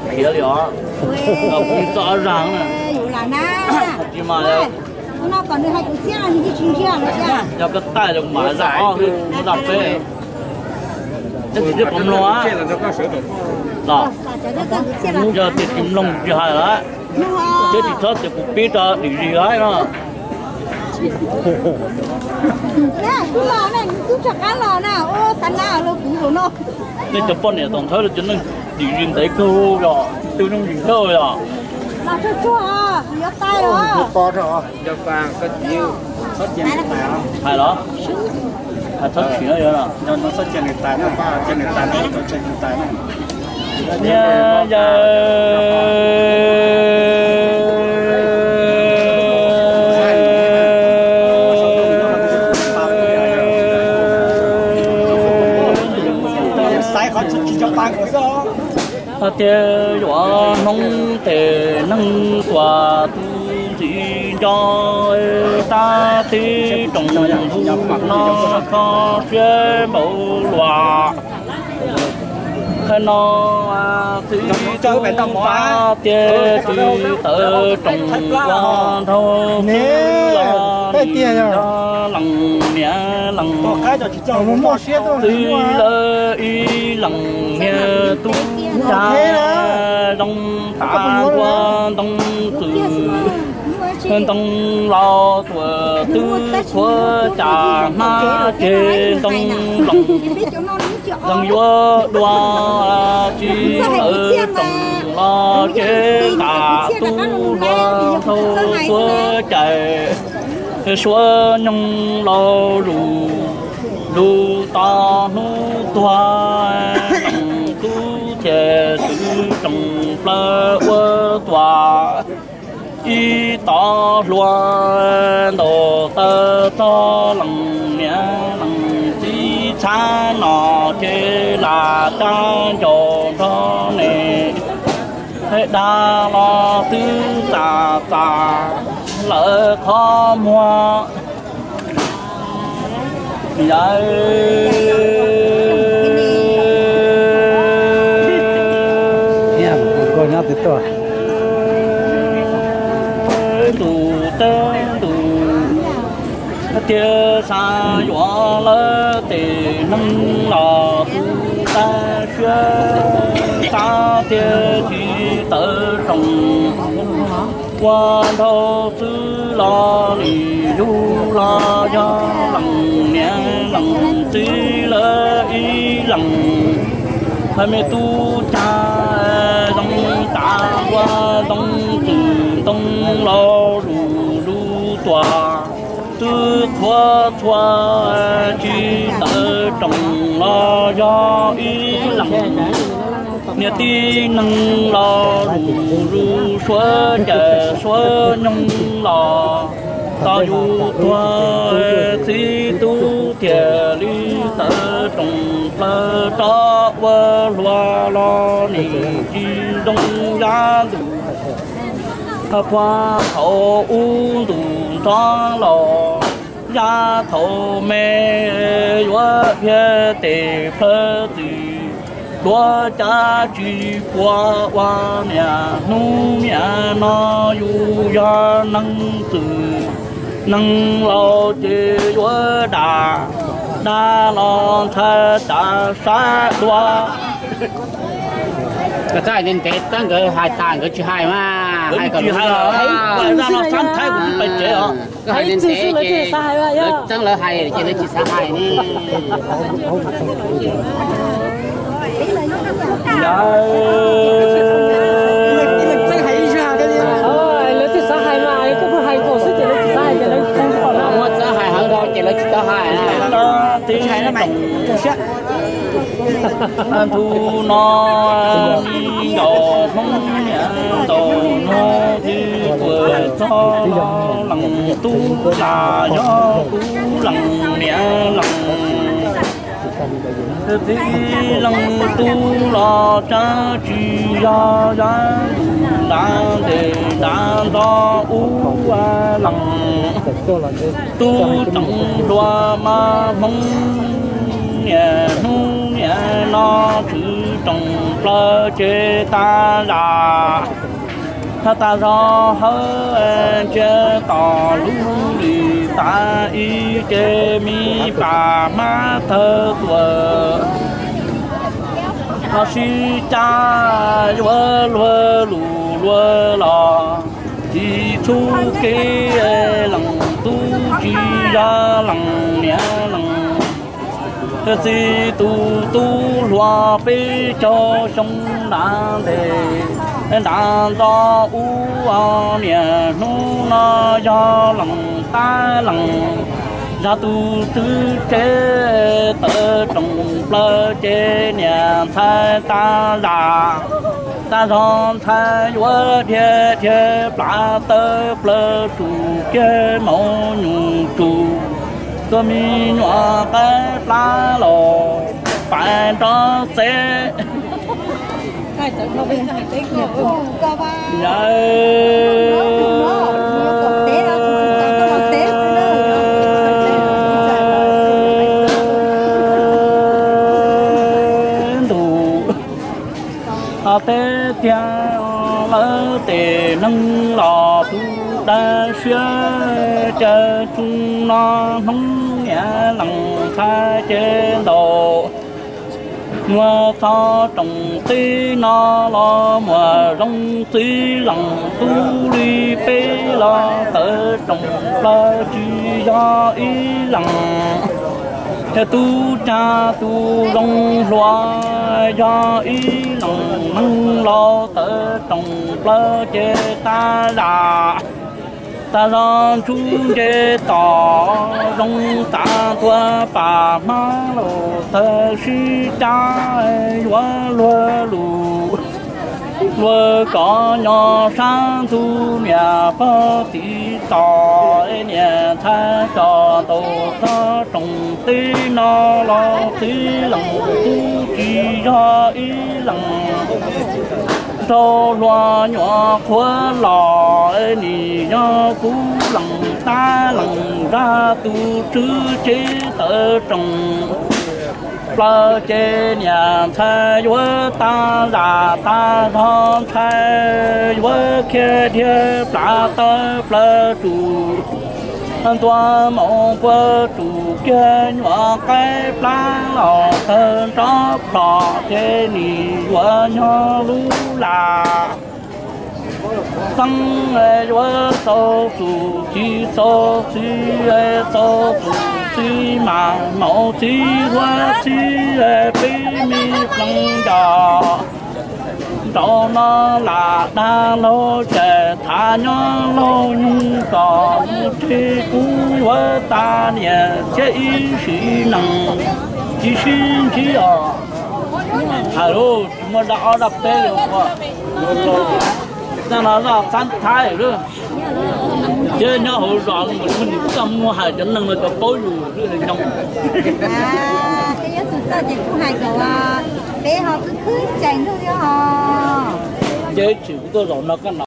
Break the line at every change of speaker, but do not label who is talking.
kia liền không rõ ràng nè chỉ mà
nó còn được hai củ xe thì đi chuyên gia nữa chứ
cho cái tay được mà rõ thì nó đập về cái gì cũng lo đó giờ thì kim long chỉ hay đó chứ thì thoát thì cũng biết cho điều gì ấy đó
nè cứ lò này cứ chặt cá lò nào ô thành nào luôn cũng rồi nó
nên chụp con này tổng thấy là chính là điều gì đấy cơ rồi tiêu trong gì thôi rồi
là cho chua à nhớ tay rồi
có rồi cho vàng có nhiều sốt chèn tàu
hay đó hay sốt chuyện nữa nè
cho nó sốt chèn tàu nó ba chèn tàu nó có chèn tàu này
nha giờ tiền của nông tiền nâng quả tu chỉ cho ta thì trồng thu nó có chế mẫu loa nó thì chơi về tao ta tiền thì tự trồng qua thôi
cái tiền
rồi lần nhẹ lần thì là y lần nhẹ tu cha đông ta qua đông từ đông lo tuổi tư khua cha ma trên đông lòng đông vua đoa chi ở trong lo chế cả tu lo thâu xua chạy xua nhung lo rù rù ta nu toa tu chế sự trong lơ quơ tòa y to loa đồ tơ to lòng nhẹ lòng chi cha nọ chế là cha cho đó nè đa lo tư tà tà lỡ khó mua vậy
con nhát từ to
tù tơ tù tia xa gió lỡ tề nâng lò tu ta xưa ta tia chỉ tơ trồng qua thâu sư lo lì du lo do lòng nhẹ lòng tí lỡ ý lòng hai mẹ tu cha đông ta qua đông từ đông lo rù rù tòa tư thoa thoa chi tơ trồng lo do ý lòng nhà ti nâng lo rù rù xóa chờ xóa nhung lo ta du thoa si tu thiề lý tơ trồng lơ cho vơ loa lo nì chi đông giá đủ qua thổ u đủ cho lò giá thổ mê vua phía tề phơ tì đua cha chi qua qua nhà nu nhà nó yu ya nâng từ nâng lo chế vua đà đa lo thơ đà sa đua
cái trái nên tết tăng cái hai tàn cái chữ hai mà hai cái
hai là ra nó sáng thái cũng phải chế hả
cái hai nên tết cái tăng là hai chỉ là chỉ sa hai nè
thu nó đi đồ không nhẹ đồ nó đi vừa cho lòng tu là do tu lòng nhẹ lòng thì lòng tu lo cha chi do ra để do u lòng tu trong loa ma mong nhà nu nhà nó cứ trồng lơ chế ta là ta do hơ chế tỏ lũ lì ta y chế mi bà má thơ tuờ nó si cha lúa lúa lù lúa lò chỉ thu cái lòng tu chỉ ra lòng nhẹ lòng cái gì tu loa bê cho sông đàn đề đàn do u nhẹ nó do lòng ta lòng ra tu tư chế tơ trồng lơ chế nhà thay ta là ta dọn thay vỡ thiê thiê plá tơ plơ trụ chế mẫu nhung trụ cơ mi nhọa cái plá lò phải đó xe
Hãy subscribe cho kênh Ghiền Mì Gõ để tế tia lỡ tề nâng lò tu đa xưa chờ chung nó không nhẹ lòng xa trên đồ mùa cho trồng tí nó lo mùa rong tí lòng tu đi bê lo tớ trồng lo chỉ do ý lòng theo tu cha tu rong loa do ý lòng nâng lo tớ trồng lo chê ta là ta lo chung chê tỏ rong ta tua bà má lô tớ si cha loa loa lù loa có nhỏ sang tu mẹ bó tí tỏ nhẹ tha cho tổ ta trồng tí nó lo tí lòng tu chỉ do ý lòng cho loa nhỏ khóa lò nì do cú lòng ta lòng ra tu chữ chế tờ trồng plơ chế nhà thay vỡ ta là ta thon thay vỡ kia thiê plá tơ plơ trụ toa mong quơ trụ kia nhỏ cái plá lò thân tróp lò chế nì vỡ nhỏ lú là tăng vỡ sâu trụ chi sâu chi sâu trụ chi mà mẫu chi hoa chi bí mi lăng đò đó nó là đa lô trẻ thả nhỏ lô nhung có chi cú vỡ ta nhẹ chế ý sĩ nặng chi xin chi alo mà đã đập tê rồi ta nói là san thái rồi chơi nhau hồi rõ mình cầm mua hải chân năng là có bối rồi rồi trong cái giá thực ra thì cũng hay cậu bé họ cứ chạy thôi cho họ
chơi chịu tôi rồi nó cái